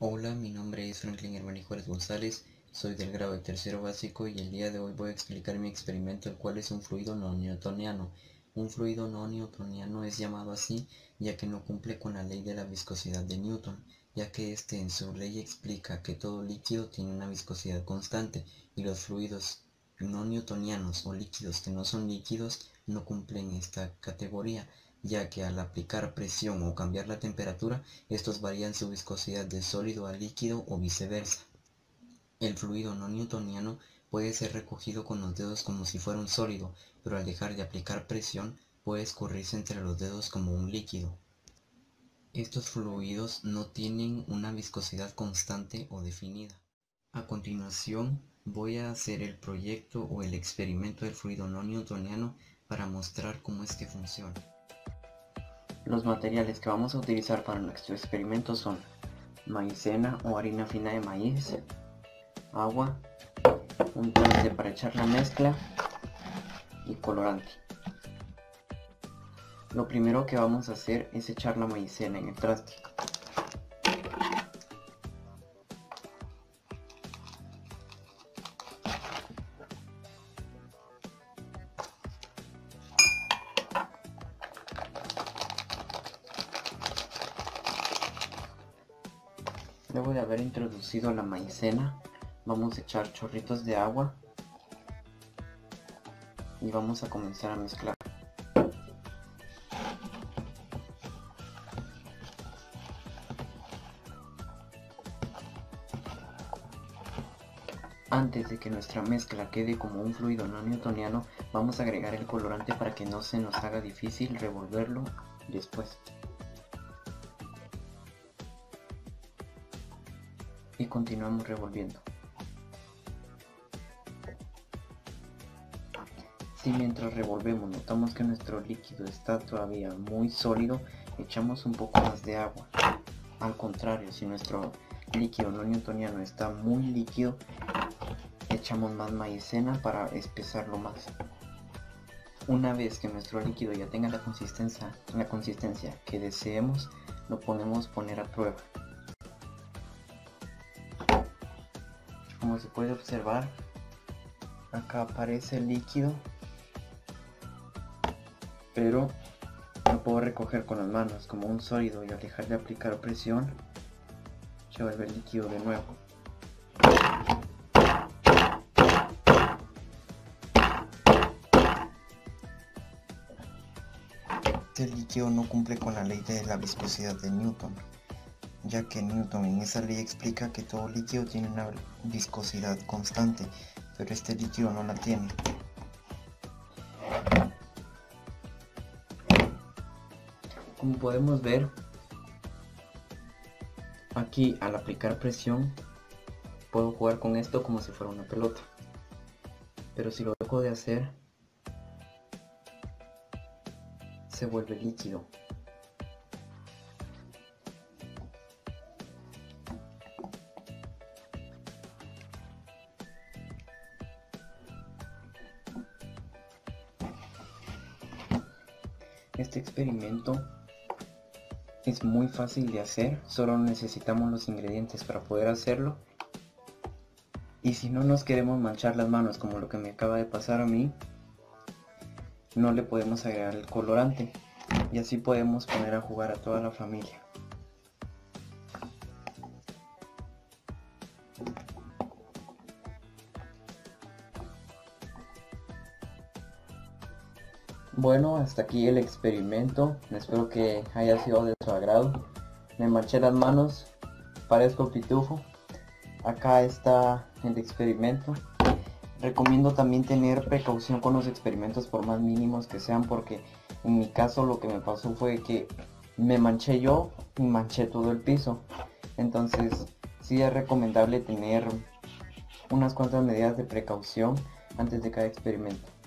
Hola, mi nombre es Franklin Hermani Juárez González, soy del grado de tercero básico y el día de hoy voy a explicar mi experimento, el cual es un fluido no newtoniano. Un fluido no newtoniano es llamado así ya que no cumple con la ley de la viscosidad de Newton, ya que en su ley explica que todo líquido tiene una viscosidad constante y los fluidos no newtonianos o líquidos que no son líquidos no cumplen esta categoría, ya que al aplicar presión o cambiar la temperatura, estos varían su viscosidad de sólido a líquido o viceversa. El fluido no newtoniano puede ser recogido con los dedos como si fuera un sólido, pero al dejar de aplicar presión puede escurrirse entre los dedos como un líquido. Estos fluidos no tienen una viscosidad constante o definida. A continuación voy a hacer el proyecto o el experimento del fluido no newtoniano para mostrar cómo es que funciona. Los materiales que vamos a utilizar para nuestro experimento son maicena o harina fina de maíz, agua, un traste para echar la mezcla y colorante. Lo primero que vamos a hacer es echar la maicena en el traste. Luego de haber introducido la maicena, vamos a echar chorritos de agua y vamos a comenzar a mezclar. Antes de que nuestra mezcla quede como un fluido no newtoniano, vamos a agregar el colorante para que no se nos haga difícil revolverlo después. Y continuamos revolviendo. Si mientras revolvemos notamos que nuestro líquido está todavía muy sólido, echamos un poco más de agua. Al contrario, si nuestro líquido no newtoniano está muy líquido, echamos más maicena para espesarlo más. Una vez que nuestro líquido ya tenga la consistencia que deseemos, lo podemos poner a prueba. Como se puede observar, acá aparece el líquido, pero lo puedo recoger con las manos como un sólido y al dejar de aplicar presión se vuelve el líquido de nuevo. Este líquido no cumple con la ley de la viscosidad de Newton, ya que Newton en esa ley explica que todo líquido tiene una viscosidad constante, pero este líquido no la tiene. Como podemos ver, aquí al aplicar presión puedo jugar con esto como si fuera una pelota, pero si lo dejo de hacer se vuelve líquido. Este experimento es muy fácil de hacer, solo necesitamos los ingredientes para poder hacerlo. Y si no nos queremos manchar las manos como lo que me acaba de pasar a mí, no le podemos agregar el colorante y así podemos poner a jugar a toda la familia. Bueno, hasta aquí el experimento, espero que haya sido de su agrado. Me manché las manos, parezco pitufo. Acá está el experimento. Recomiendo también tener precaución con los experimentos por más mínimos que sean, porque en mi caso lo que me pasó fue que me manché yo y manché todo el piso. Entonces sí es recomendable tener unas cuantas medidas de precaución antes de cada experimento.